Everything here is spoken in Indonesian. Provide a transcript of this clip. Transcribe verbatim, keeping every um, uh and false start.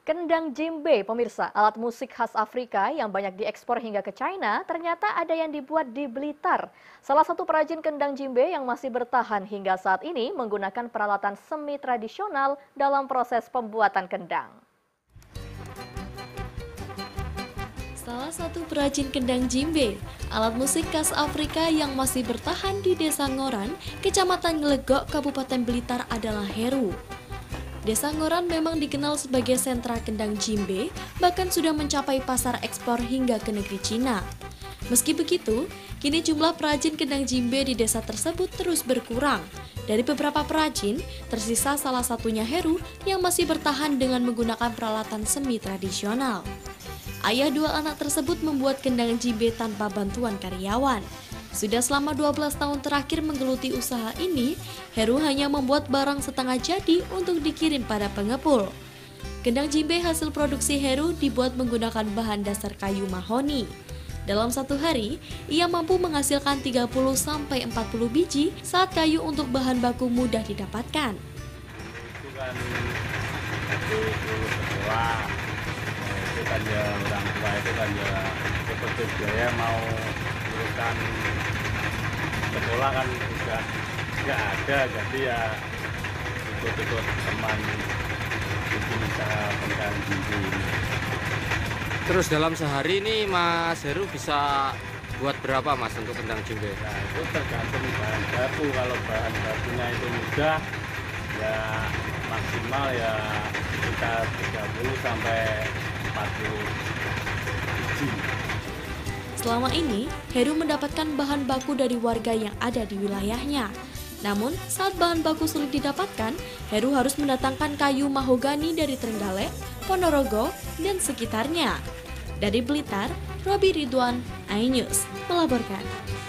Kendang djembe, pemirsa, alat musik khas Afrika yang banyak diekspor hingga ke China, ternyata ada yang dibuat di Blitar. Salah satu perajin kendang djembe yang masih bertahan hingga saat ini menggunakan peralatan semi tradisional dalam proses pembuatan kendang. Salah satu perajin kendang djembe, alat musik khas Afrika yang masih bertahan di Desa Ngoran, Kecamatan Ngelegok, Kabupaten Blitar adalah Heru. Desa Ngoran memang dikenal sebagai sentra kendang djembe, bahkan sudah mencapai pasar ekspor hingga ke negeri Cina. Meski begitu, kini jumlah perajin kendang djembe di desa tersebut terus berkurang. Dari beberapa perajin, tersisa salah satunya Heru yang masih bertahan dengan menggunakan peralatan semi tradisional. Ayah dua anak tersebut membuat kendang djembe tanpa bantuan karyawan. Sudah selama dua belas tahun terakhir menggeluti usaha ini, Heru hanya membuat barang setengah jadi untuk dikirim pada pengepul. Kendang djembe hasil produksi Heru dibuat menggunakan bahan dasar kayu mahoni. Dalam satu hari, ia mampu menghasilkan tiga puluh sampai empat puluh biji saat kayu untuk bahan baku mudah didapatkan. Itu kan aku dulu sekolah, itu kan ya orang tua itu kan ya seperti biaya mau urusan sekolah kan sudah nggak ada, jadi ya ikut-ikut teman bikin usaha kendang djembe ini. Terus dalam sehari ini Mas Heru bisa buat berapa Mas untuk kendang djembe? Nah itu tergantung bahan baku, kalau bahan bakunya itu mudah ya maksimal ya sekitar tiga puluh sampai empat puluh biji. Selama ini, Heru mendapatkan bahan baku dari warga yang ada di wilayahnya. Namun, saat bahan baku sulit didapatkan, Heru harus mendatangkan kayu mahogani dari Trenggalek, Ponorogo, dan sekitarnya. Dari Blitar, Robi Ridwan, iNews melaporkan.